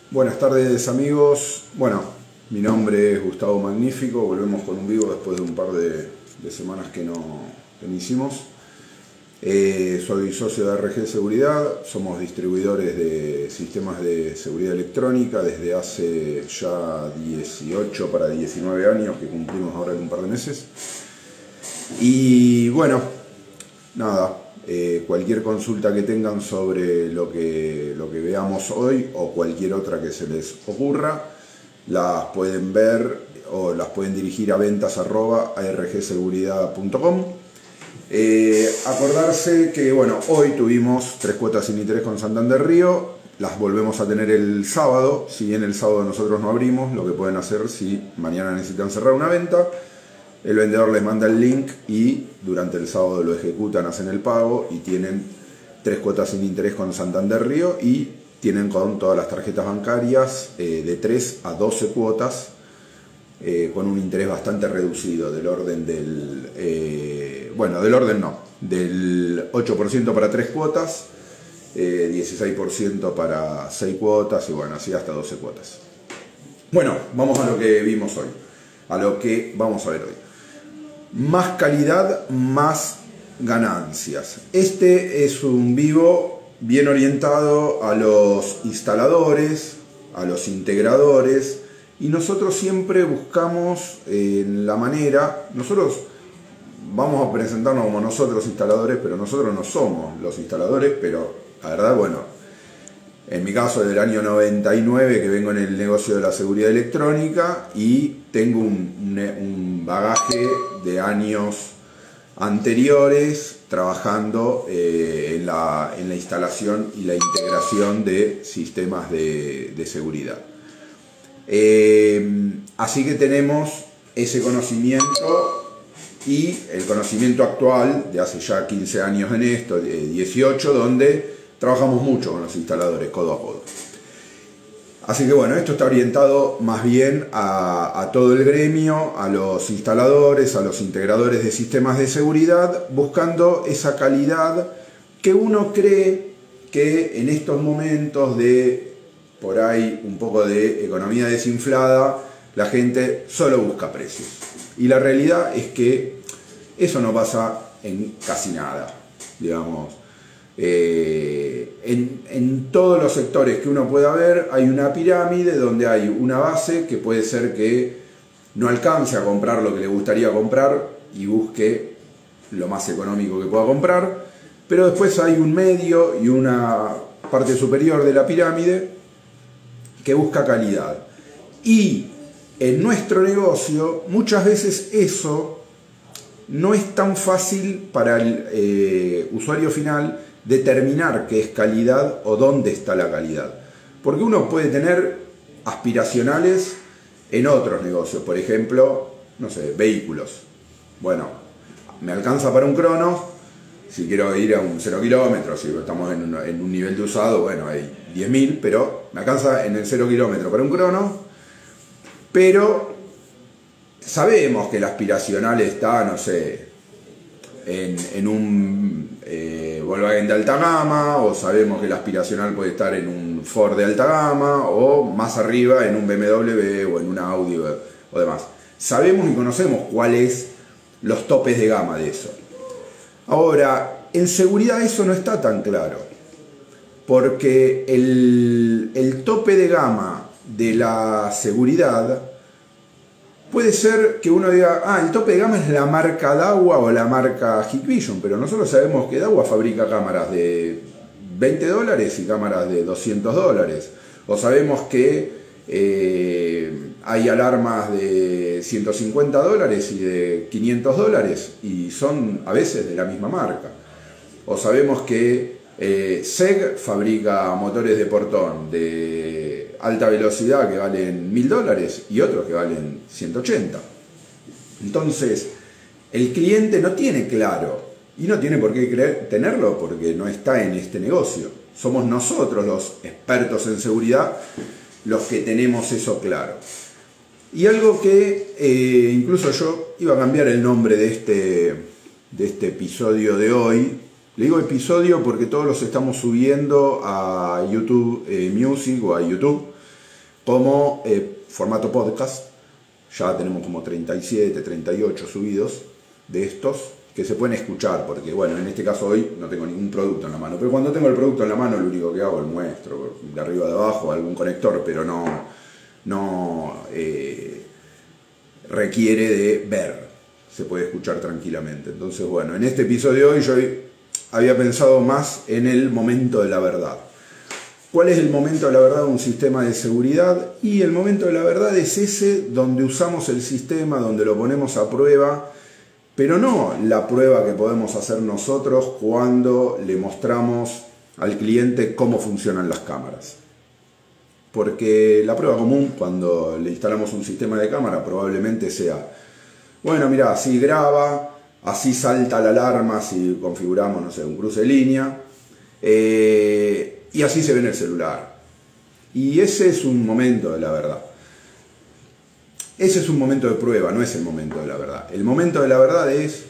Buenas tardes amigos, bueno, mi nombre es Gustavo Magnífico, volvemos con un vivo después de un par de semanas que no hicimos. Soy socio de RG Seguridad, somos distribuidores de sistemas de seguridad electrónica desde hace ya 18 para 19 años que cumplimos ahora en un par de meses. Y bueno, nada, cualquier consulta que tengan sobre lo que veamos hoy o cualquier otra que se les ocurra, las pueden ver o las pueden dirigir a ventas@argseguridad.com. Acordarse que bueno, hoy tuvimos 3 cuotas sin interés con Santander Río, las volvemos a tener el sábado. Si bien el sábado nosotros no abrimos, lo que pueden hacer si mañana necesitan cerrar una venta, el vendedor les manda el link y durante el sábado lo ejecutan, hacen el pago y tienen 3 cuotas sin interés con Santander Río y tienen con todas las tarjetas bancarias de 3 a 12 cuotas con un interés bastante reducido, del orden del, del 8% para 3 cuotas, 16% para 6 cuotas y bueno, así hasta 12 cuotas. Bueno, vamos a lo que vimos hoy, a lo que vamos a ver hoy. Más calidad, más ganancias. Este es un vivo bien orientado a los instaladores, a los integradores, y nosotros siempre buscamos la manera, nosotros vamos a presentarnos como nosotros instaladores, pero nosotros no somos los instaladores, pero la verdad, bueno, en mi caso del año 99 que vengo en el negocio de la seguridad electrónica y tengo un bagaje de años anteriores trabajando en la instalación y la integración de sistemas de seguridad. Así que tenemos ese conocimiento y el conocimiento actual de hace ya 15 años en esto, de 18, donde trabajamos mucho con los instaladores, codo a codo. Así que bueno, esto está orientado más bien a todo el gremio, a los instaladores, a los integradores de sistemas de seguridad, buscando esa calidad que uno cree que en estos momentos de, por ahí, un poco de economía desinflada, la gente solo busca precios. Y la realidad es que eso no pasa en casi nada, digamos. En todos los sectores que uno pueda ver hay una pirámide donde hay una base que puede ser que no alcance a comprar lo que le gustaría comprar y busque lo más económico que pueda comprar, pero después hay un medio y una parte superior de la pirámide que busca calidad. Y en nuestro negocio muchas veces eso no es tan fácil para el usuario final determinar qué es calidad o dónde está la calidad. Porque uno puede tener aspiracionales en otros negocios, por ejemplo, no sé, vehículos. Bueno, me alcanza para un crono, si quiero ir a un 0 kilómetros, si estamos en un nivel de usado, bueno, hay 10.000, pero me alcanza en el 0 kilómetros para un crono, pero sabemos que la aspiracional está, no sé, en un Volkswagen de alta gama, o sabemos que la aspiracional puede estar en un Ford de alta gama, o más arriba en un BMW o en un Audi o demás. Sabemos y conocemos cuáles los topes de gama de eso. Ahora, en seguridad eso no está tan claro, porque el tope de gama de la seguridad puede ser que uno diga, el tope de gama es la marca Dahua o la marca Hikvision, pero nosotros sabemos que Dahua fabrica cámaras de $20 y cámaras de $200. O sabemos que hay alarmas de $150 y de $500 y son a veces de la misma marca. O sabemos que SEG fabrica motores de portón de alta velocidad que valen $1.000 y otros que valen 180. Entonces, el cliente no tiene claro, y no tiene por qué tenerlo porque no está en este negocio. Somos nosotros los expertos en seguridad los que tenemos eso claro. Y algo que incluso yo iba a cambiar el nombre de este episodio de hoy. Le digo episodio porque todos los estamos subiendo a YouTube Music o a YouTube. como formato podcast. Ya tenemos como 37, 38 subidos de estos que se pueden escuchar, porque bueno, en este caso hoy no tengo ningún producto en la mano, pero cuando tengo el producto en la mano lo único que hago es muestro de arriba de abajo algún conector, pero no requiere de ver, se puede escuchar tranquilamente. Entonces bueno, en este episodio de hoy yo había pensado más en el momento de la verdad. ¿Cuál es el momento de la verdad de un sistema de seguridad? Y el momento de la verdad es ese donde usamos el sistema, donde lo ponemos a prueba, pero no la prueba que podemos hacer nosotros cuando le mostramos al cliente cómo funcionan las cámaras. Porque la prueba común cuando le instalamos un sistema de cámara probablemente sea, bueno, mira, así graba, así salta la alarma si configuramos, no sé, un cruce de línea, y así se ve en el celular. Y ese es un momento de la verdad. Ese es un momento de prueba, no es el momento de la verdad. El momento de la verdad es,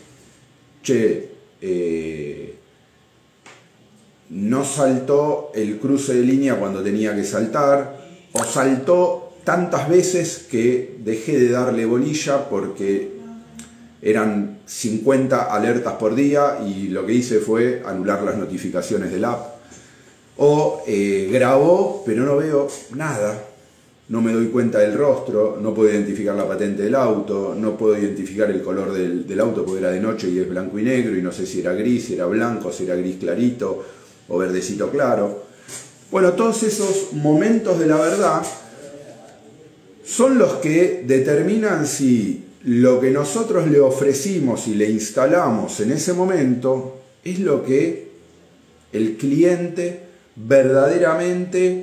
no saltó el cruce de línea cuando tenía que saltar, o saltó tantas veces que dejé de darle bolilla porque eran 50 alertas por día y lo que hice fue anular las notificaciones del app. O grabó, pero no veo nada, no me doy cuenta del rostro, no puedo identificar la patente del auto, no puedo identificar el color del auto porque era de noche y es blanco y negro y no sé si era gris, si era blanco, si era gris clarito o verdecito claro. Bueno, todos esos momentos de la verdad son los que determinan si lo que nosotros le ofrecimos y le instalamos en ese momento es lo que el cliente verdaderamente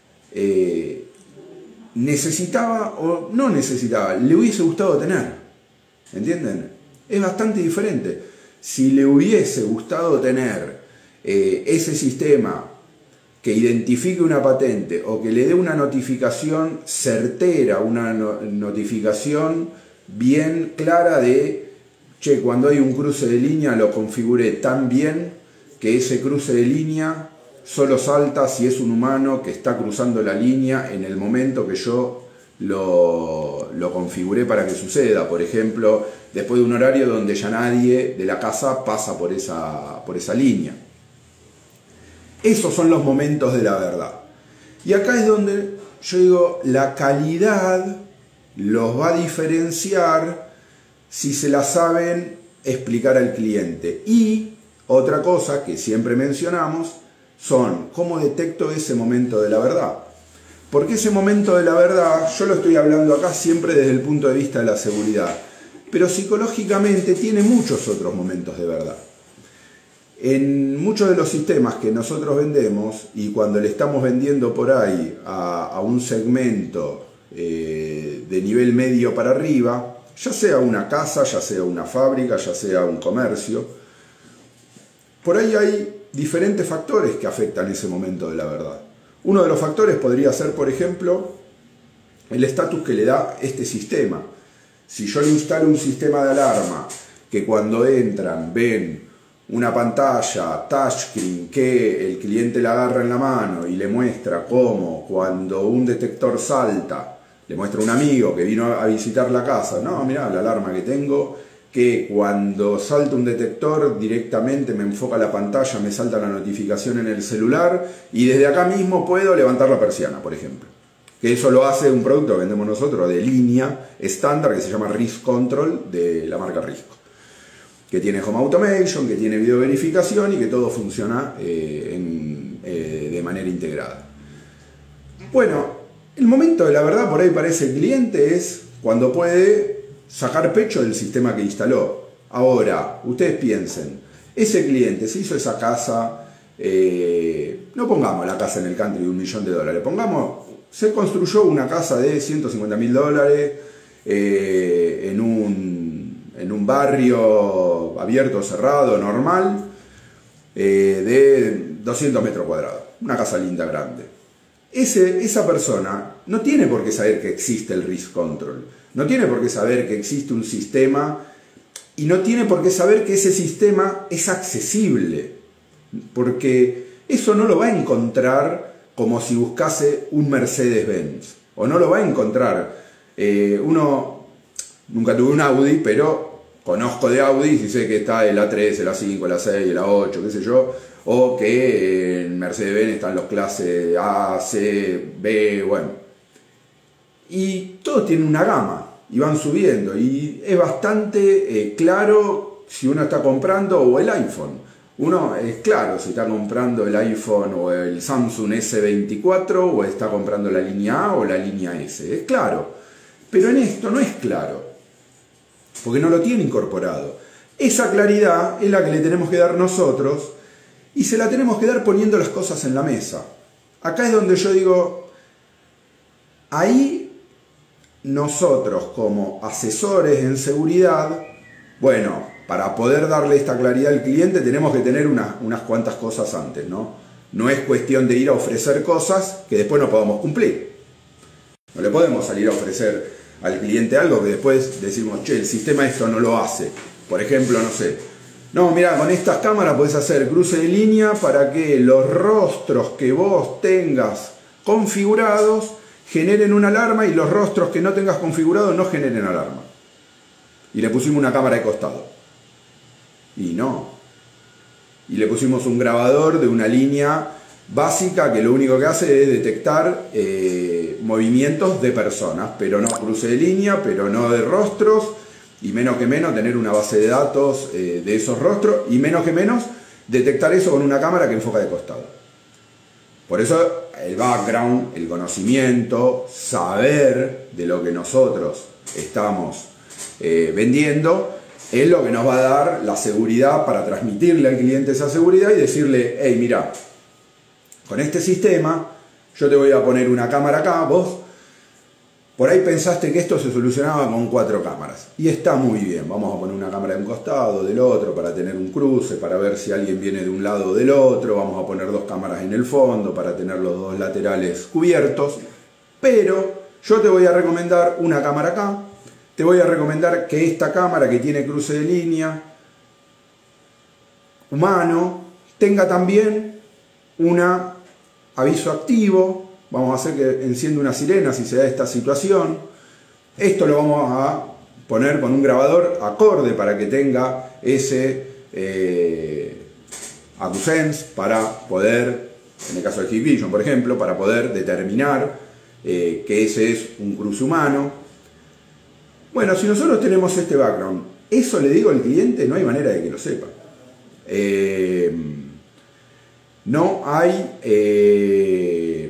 necesitaba o no necesitaba, le hubiese gustado tener. ¿Entienden? Es bastante diferente. Si le hubiese gustado tener ese sistema que identifique una patente o que le dé una notificación certera, una notificación bien clara de, cuando hay un cruce de línea lo configuré tan bien que ese cruce de línea solo salta si es un humano que está cruzando la línea en el momento que yo lo configuré para que suceda. Por ejemplo, después de un horario donde ya nadie de la casa pasa por esa línea. Esos son los momentos de la verdad. Y acá es donde yo digo, la calidad los va a diferenciar si se la saben explicar al cliente. Y otra cosa que siempre mencionamos son cómo detecto ese momento de la verdad. Porque ese momento de la verdad, yo lo estoy hablando acá siempre desde el punto de vista de la seguridad, pero psicológicamente tiene muchos otros momentos de verdad. En muchos de los sistemas que nosotros vendemos, y cuando le estamos vendiendo por ahí a un segmento de nivel medio para arriba, ya sea una casa, ya sea una fábrica, ya sea un comercio, por ahí hay diferentes factores que afectan ese momento de la verdad. Uno de los factores podría ser, por ejemplo, el estatus que le da este sistema. Si yo le instalo un sistema de alarma que cuando entran ven una pantalla touchscreen que el cliente la agarra en la mano y le muestra cómo cuando un detector salta, le muestra a un amigo que vino a visitar la casa, no, mirá la alarma que tengo, que cuando salta un detector directamente me enfoca la pantalla, me salta la notificación en el celular y desde acá mismo puedo levantar la persiana, por ejemplo. Que eso lo hace un producto que vendemos nosotros de línea estándar que se llama Risk Control de la marca Risco, que tiene Home Automation, que tiene video verificación y que todo funciona de manera integrada. Bueno, el momento de la verdad por ahí para ese cliente es cuando puede sacar pecho del sistema que instaló. Ahora, ustedes piensen, ese cliente se hizo esa casa, no pongamos la casa en el country de $1 millón, pongamos, se construyó una casa de $150.000 en un barrio abierto, cerrado, normal, de 200 metros cuadrados, una casa linda, grande. Esa persona no tiene por qué saber que existe el Risk Control, no tiene por qué saber que existe un sistema y no tiene por qué saber que ese sistema es accesible, porque eso no lo va a encontrar como si buscase un Mercedes-Benz. o no lo va a encontrar. Uno, nunca tuve un Audi, pero conozco de Audi y sé que está el A3, el A5, el A6, el A8, qué sé yo, o que en Mercedes-Benz están los clases A, C, B, bueno. Y todos tienen una gama y van subiendo, y es bastante claro si uno está comprando o el iPhone. Uno es claro si está comprando el iPhone o el Samsung S24 o está comprando la línea A o la línea S. Es claro. Pero en esto no es claro, porque no lo tiene incorporado. Esa claridad es la que le tenemos que dar nosotros y se la tenemos que dar poniendo las cosas en la mesa. Acá es donde yo digo, ahí nosotros como asesores en seguridad, bueno, para poder darle esta claridad al cliente tenemos que tener unas cuantas cosas antes, ¿no? No es cuestión de ir a ofrecer cosas que después no podamos cumplir. No le podemos salir a ofrecer al cliente algo que después decimos, che, el sistema esto no lo hace. Por ejemplo, no sé, no, mira, con estas cámaras podés hacer cruce de línea para que los rostros que vos tengas configurados generen una alarma y los rostros que no tengas configurados no generen alarma. Y le pusimos una cámara de costado. Y no. Y le pusimos un grabador de una línea básica que lo único que hace es detectar movimientos de personas, pero no cruce de línea, pero no de rostros, y menos que menos tener una base de datos de esos rostros, y menos que menos detectar eso con una cámara que enfoca de costado. Por eso el background, el conocimiento, saber de lo que nosotros estamos vendiendo, es lo que nos va a dar la seguridad para transmitirle al cliente esa seguridad y decirle, hey, mira, con este sistema yo te voy a poner una cámara acá, vos por ahí pensaste que esto se solucionaba con 4 cámaras y está muy bien, vamos a poner una cámara de un costado, del otro, para tener un cruce, para ver si alguien viene de un lado o del otro, vamos a poner 2 cámaras en el fondo para tener los 2 laterales cubiertos, pero yo te voy a recomendar una cámara acá, te voy a recomendar que esta cámara que tiene cruce de línea humano tenga también un aviso activo. Vamos a hacer que encienda una sirena si se da esta situación. Esto lo vamos a poner con un grabador acorde para que tenga ese AcuSense para poder, en el caso de Hikvision por ejemplo, para poder determinar que ese es un cruce humano. Bueno, si nosotros tenemos este background, eso le digo al cliente, no hay manera de que lo sepa. No hay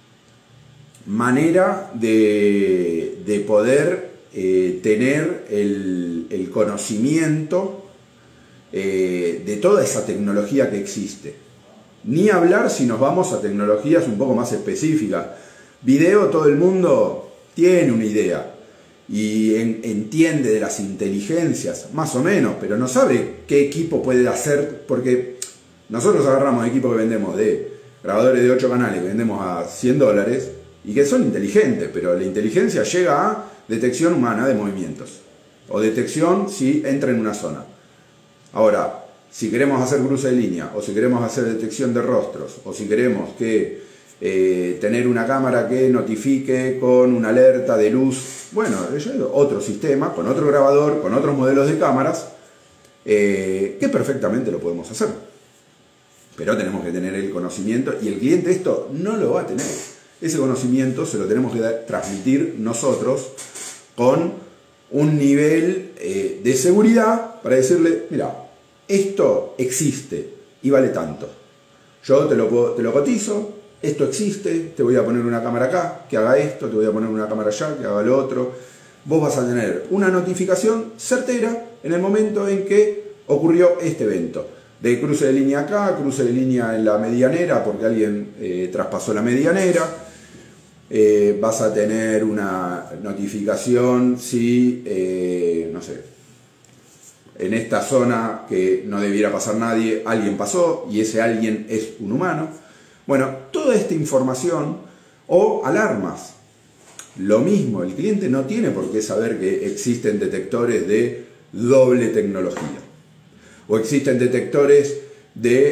manera de poder tener el conocimiento de toda esa tecnología que existe. Ni hablar si nos vamos a tecnologías un poco más específicas. Video, todo el mundo tiene una idea y entiende de las inteligencias, más o menos, pero no sabe qué equipo puede hacer, porque nosotros agarramos equipos que vendemos de grabadores de 8 canales que vendemos a $100 y que son inteligentes, pero la inteligencia llega a detección humana de movimientos o detección si entra en una zona. Ahora, si queremos hacer cruce de línea o si queremos hacer detección de rostros o si queremos que tener una cámara que notifique con una alerta de luz, bueno, otro sistema, con otro grabador, con otros modelos de cámaras, que perfectamente lo podemos hacer. Pero tenemos que tener el conocimiento y el cliente esto no lo va a tener. Ese conocimiento se lo tenemos que transmitir nosotros con un nivel de seguridad para decirle, mira, esto existe y vale tanto. Yo te lo cotizo, esto existe, te voy a poner una cámara acá, que haga esto, te voy a poner una cámara allá, que haga lo otro. Vos vas a tener una notificación certera en el momento en que ocurrió este evento. De cruce de línea acá, cruce de línea en la medianera porque alguien traspasó la medianera. Vas a tener una notificación si, no sé, en esta zona que no debiera pasar nadie, alguien pasó y ese alguien es un humano. Bueno, toda esta información o alarmas. Lo mismo, el cliente no tiene por qué saber que existen detectores de doble tecnología. O existen detectores de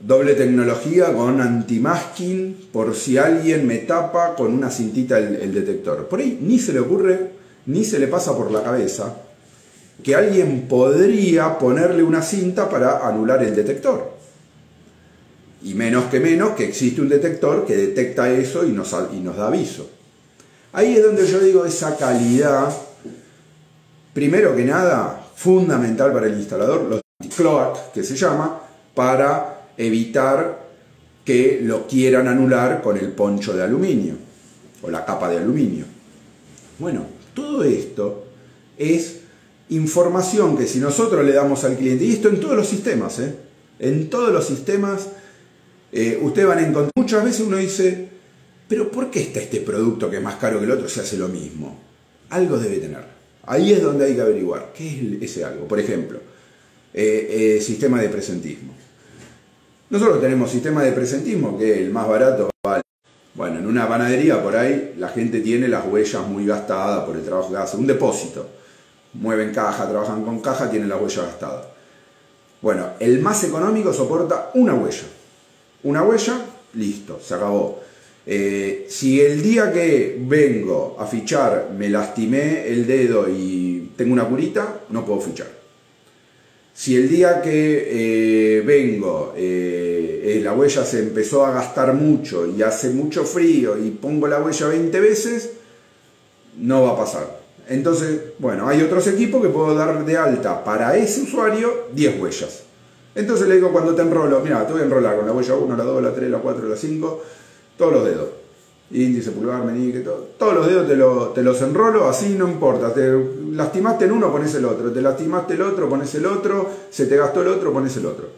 doble tecnología con anti-masking por si alguien me tapa con una cintita el detector. Por ahí ni se le ocurre, ni se le pasa por la cabeza que alguien podría ponerle una cinta para anular el detector. Y menos que existe un detector que detecta eso y nos da aviso. Ahí es donde yo digo esa calidad, primero que nada, fundamental para el instalador, los anti-cloak, que se llama, para evitar que lo quieran anular con el poncho de aluminio o la capa de aluminio. Bueno, todo esto es información que si nosotros le damos al cliente, y esto en todos los sistemas, en todos los sistemas, ustedes van a encontrar, muchas veces uno dice, pero ¿por qué está este producto que es más caro que el otro si hace lo mismo? Algo debe tener. Ahí es donde hay que averiguar, ¿qué es ese algo? Por ejemplo, sistema de presentismo. Nosotros tenemos sistema de presentismo que el más barato vale. Bueno, en una panadería por ahí la gente tiene las huellas muy gastadas por el trabajo que hace. Un depósito. Mueven caja, trabajan con caja, tienen la huella gastada. Bueno, el más económico soporta una huella. Una huella, listo, se acabó. Si el día que vengo a fichar me lastimé el dedo y tengo una curita, no puedo fichar. Si el día que vengo la huella se empezó a gastar mucho y hace mucho frío y pongo la huella 20 veces, no va a pasar. Entonces, bueno, hay otros equipos que puedo dar de alta para ese usuario 10 huellas. Entonces le digo cuando te enrolo, mira, te voy a enrolar con la huella 1, la 2, la 3, la 4, la 5, todos los dedos. Índice, pulgar, meñique, todos los dedos te los enrolo, así no importa. Te lastimaste en uno, pones el otro. Te lastimaste el otro, pones el otro. Se te gastó el otro, pones el otro.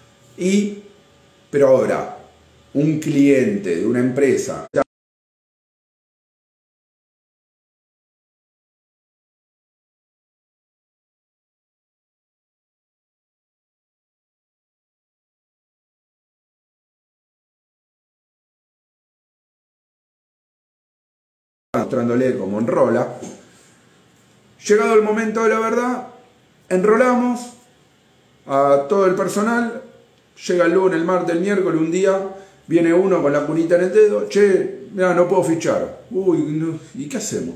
Pero ahora, un cliente de una empresa mostrándole cómo enrola. Llegado el momento de la verdad, enrolamos a todo el personal. Llega el lunes, el martes, el miércoles, un día viene uno con la curita en el dedo. Che, mira, no puedo fichar. Uy, no, ¿y qué hacemos?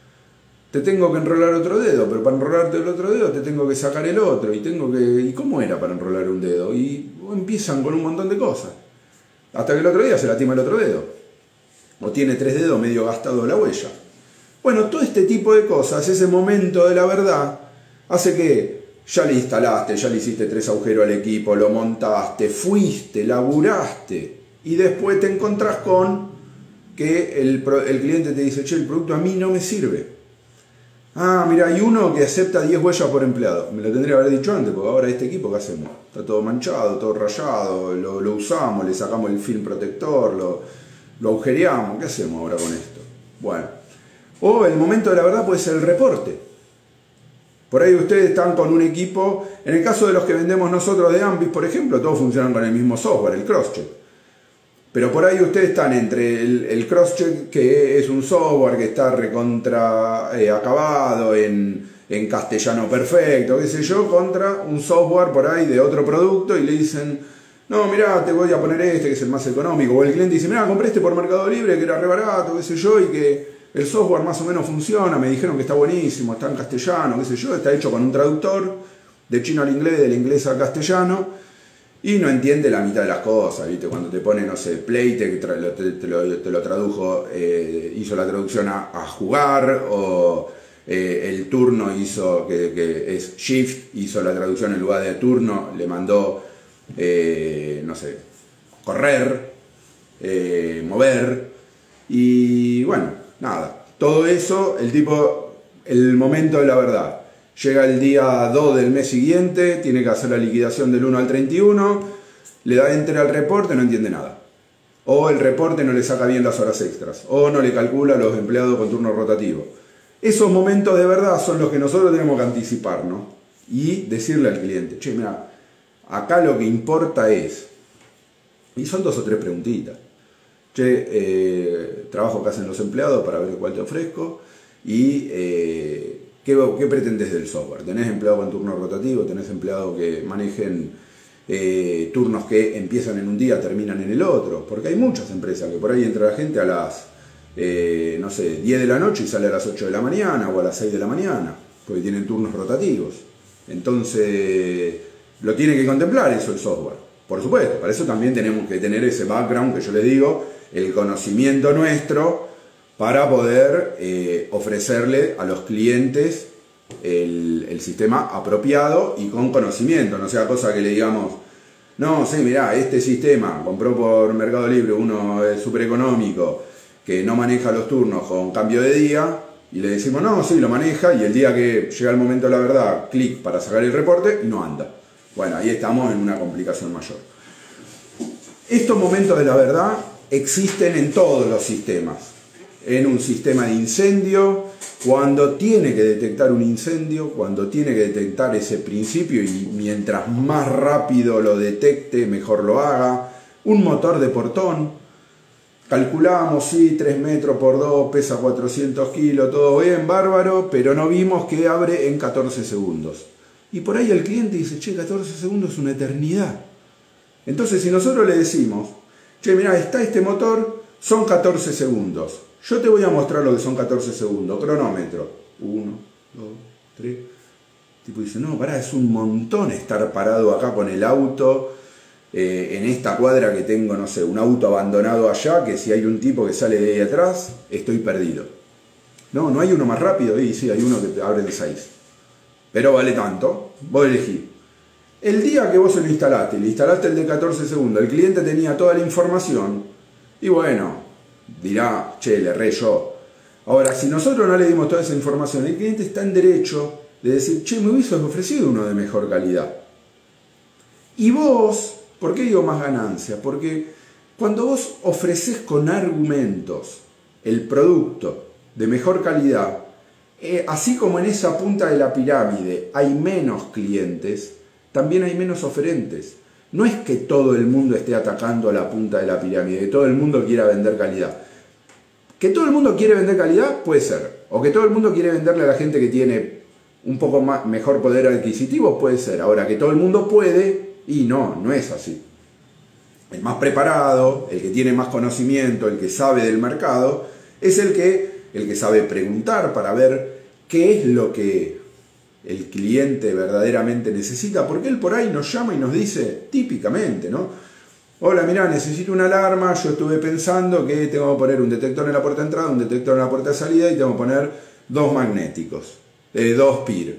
Te tengo que enrolar otro dedo, pero para enrolarte el otro dedo te tengo que sacar el otro. ¿Y cómo era para enrolar un dedo? Y empiezan con un montón de cosas. Hasta que el otro día se lastima el otro dedo. O tiene 3 dedos medio gastado la huella. Bueno, todo este tipo de cosas, ese momento de la verdad, hace que ya le instalaste, ya le hiciste 3 agujeros al equipo, lo montaste, fuiste, laburaste, y después te encontrás con que el cliente te dice, che, el producto a mí no me sirve. Ah, mira, hay uno que acepta 10 huellas por empleado. Me lo tendría que haber dicho antes, porque ahora este equipo, ¿qué hacemos? Está todo manchado, todo rayado, lo usamos, le sacamos el film protector, lo agujereamos. ¿Qué hacemos ahora con esto? Bueno, o el momento de la verdad puede ser el reporte. Por ahí ustedes están con un equipo, en el caso de los que vendemos nosotros de Ambis, por ejemplo, todos funcionan con el mismo software, el Crosscheck. Pero por ahí ustedes están entre el Crosscheck, que es un software que está recontra acabado en castellano perfecto, qué sé yo, contra un software por ahí de otro producto y le dicen, no, mirá, te voy a poner este que es el más económico. O el cliente dice, mirá, compré este por Mercado Libre que era re barato, qué sé yo, y que el software más o menos funciona, me dijeron que está buenísimo, está en castellano, qué sé yo, está hecho con un traductor de chino al inglés, del inglés al castellano, y no entiende la mitad de las cosas, ¿viste? Cuando te pone, no sé, Playtech, te lo tradujo, hizo la traducción a jugar, o el turno hizo, que es Shift, hizo la traducción en lugar de turno, le mandó, no sé, correr, mover, y bueno, nada, todo eso, el momento de la verdad. Llega el día 2 del mes siguiente, tiene que hacer la liquidación del 1 al 31, le da enter al reporte, no entiende nada. O el reporte no le saca bien las horas extras, o no le calcula a los empleados con turno rotativo. Esos momentos de verdad son los que nosotros tenemos que anticipar, ¿no? Y decirle al cliente, che, mira, acá lo que importa es, y son 2 o 3 preguntitas. Che, trabajo que hacen los empleados para ver cuál te ofrezco, y ¿qué pretendes del software? ¿Tenés empleados con turno rotativo? ¿Tenés empleados que manejen turnos que empiezan en un día, terminan en el otro, porque hay muchas empresas que por ahí entra la gente a las, no sé, 10 de la noche y sale a las 8 de la mañana o a las 6 de la mañana, porque tienen turnos rotativos. Entonces, lo tiene que contemplar eso el software, por supuesto. Para eso también tenemos que tener ese background que yo les digo, el conocimiento nuestro, para poder ofrecerle a los clientes el sistema apropiado y con conocimiento, no sea cosa que le digamos, no, sí, mirá, este sistema compró por Mercado Libre uno súper económico que no maneja los turnos con cambio de día, y le decimos, no, sí, lo maneja, y el día que llega el momento de la verdad, clic para sacar el reporte y no anda. Bueno, ahí estamos en una complicación mayor. Estos momentos de la verdad existen en todos los sistemas. En un sistema de incendio, cuando tiene que detectar un incendio, cuando tiene que detectar ese principio, y mientras más rápido lo detecte, mejor lo haga. Un motor de portón, calculamos, sí, 3 metros por 2, pesa 400 kilos, todo bien, bárbaro, pero no vimos que abre en 14 segundos. Y por ahí el cliente dice, che, 14 segundos es una eternidad. Entonces, si nosotros le decimos, che, mirá, está este motor, son 14 segundos. Yo te voy a mostrar lo que son 14 segundos. Cronómetro. 1, 2, 3. El tipo dice, no, pará, es un montón estar parado acá con el auto en esta cuadra que tengo, no sé, un auto abandonado allá, que si hay un tipo que sale de ahí atrás, estoy perdido. No, no hay uno más rápido. Y sí, hay uno que te abre de 6. Pero vale tanto. Vos elegís. El día que vos le instalaste el de 14 segundos, el cliente tenía toda la información, y bueno, dirá, che, le erré yo. Ahora, si nosotros no le dimos toda esa información, el cliente está en derecho de decir, che, me hubiese ofrecido uno de mejor calidad. Y vos, ¿por qué digo más ganancia? Porque cuando vos ofreces con argumentos el producto de mejor calidad, así como en esa punta de la pirámide hay menos clientes, también hay menos oferentes. No es que todo el mundo esté atacando a la punta de la pirámide, que todo el mundo quiera vender calidad. Que todo el mundo quiere vender calidad, puede ser. O que todo el mundo quiere venderle a la gente que tiene un poco mejor poder adquisitivo, puede ser. Ahora, que todo el mundo puede, y no es así. El más preparado, el que tiene más conocimiento, el que sabe del mercado, es el que sabe preguntar para ver qué es lo que el cliente verdaderamente necesita, porque él por ahí nos llama y nos dice, típicamente, ¿no? Hola, mirá, necesito una alarma, yo estuve pensando que tengo que poner un detector en la puerta de entrada, un detector en la puerta de salida, y tengo que poner 2 magnéticos, 2 PIR,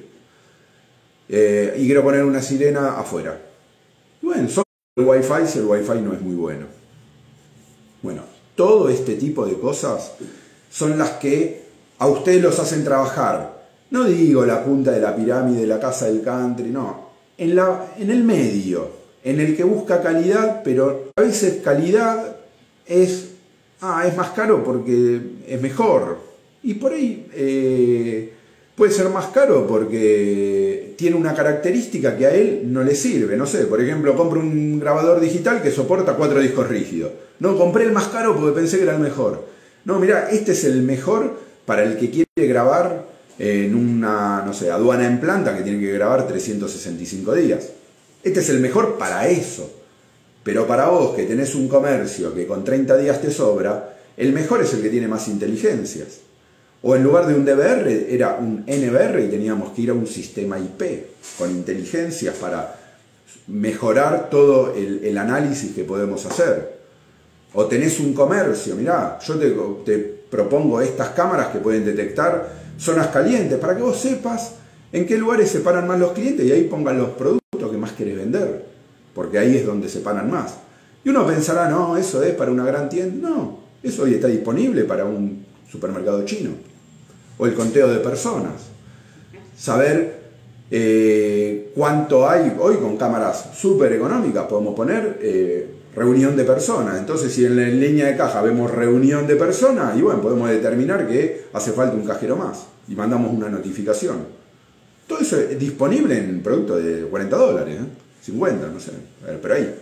y quiero poner una sirena afuera. Y bueno, solo el Wi-Fi si el Wi-Fi no es muy bueno. Bueno, todo este tipo de cosas son las que a ustedes los hacen trabajar. No digo la punta de la pirámide, la casa del country, no. En el medio, en el que busca calidad, pero a veces calidad es más caro porque es mejor. Y por ahí puede ser más caro porque tiene una característica que a él no le sirve. No sé, por ejemplo, compro un grabador digital que soporta 4 discos rígidos. No, compré el más caro porque pensé que era el mejor. No, mirá, este es el mejor para el que quiere grabar en una, no sé, aduana en planta que tiene que grabar 365 días. Este es el mejor para eso. Pero para vos que tenés un comercio que con 30 días te sobra, el mejor es el que tiene más inteligencias. O en lugar de un DVR era un NVR y teníamos que ir a un sistema IP con inteligencias para mejorar todo el análisis que podemos hacer. O tenés un comercio, mirá, yo te propongo estas cámaras que pueden detectar zonas calientes para que vos sepas en qué lugares se paran más los clientes y ahí pongan los productos que más querés vender, porque ahí es donde se paran más. Y uno pensará, no, eso es para una gran tienda. No, eso hoy está disponible para un supermercado chino. O el conteo de personas. Saber cuánto hay hoy con cámaras súper económicas. Podemos poner reunión de personas. Entonces, si en la línea de caja vemos reunión de personas, y bueno, podemos determinar que hace falta un cajero más. Y mandamos una notificación. Todo eso es disponible en productos de $40, 50, no sé, pero ahí.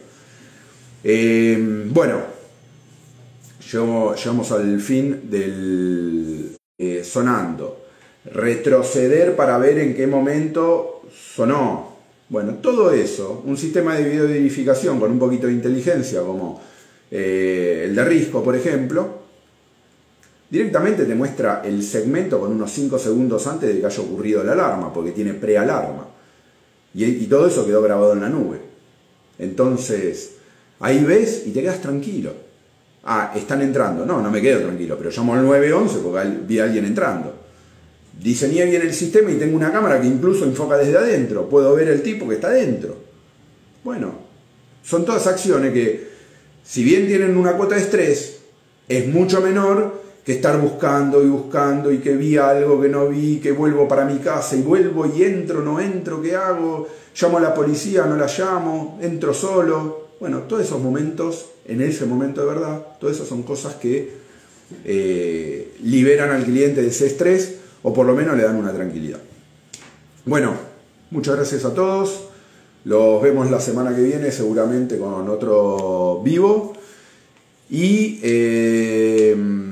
Bueno, llegamos al fin del sonando. Retroceder para ver en qué momento sonó. Bueno, todo eso, un sistema de videoedificación con un poquito de inteligencia, como el de Risco, por ejemplo, directamente te muestra el segmento con unos 5 segundos antes de que haya ocurrido la alarma, porque tiene prealarma. Y todo eso quedó grabado en la nube. Entonces, ahí ves y te quedas tranquilo. Ah, están entrando. No, no me quedo tranquilo, pero llamo al 911 porque vi a alguien entrando. Diseñé bien el sistema y tengo una cámara que incluso enfoca desde adentro. Puedo ver el tipo que está adentro. Bueno, son todas acciones que, si bien tienen una cuota de estrés, es mucho menor que estar buscando y que vi algo que no vi, que vuelvo para mi casa y vuelvo y entro, no entro, ¿qué hago? Llamo a la policía, no la llamo, entro solo. Bueno, todos esos momentos, en ese momento de verdad, todas esas son cosas que liberan al cliente de ese estrés o por lo menos le dan una tranquilidad. Bueno, muchas gracias a todos. Los vemos la semana que viene seguramente con otro vivo. Y